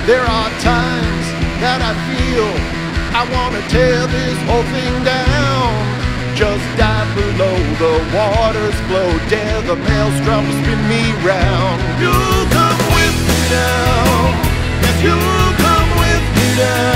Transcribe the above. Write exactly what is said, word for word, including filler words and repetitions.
There are times that I feel I wanna tear this whole thing down. Just dive below, the waters flow, dare the maelstrom spin me round. You come with me now, yes, you come with me now.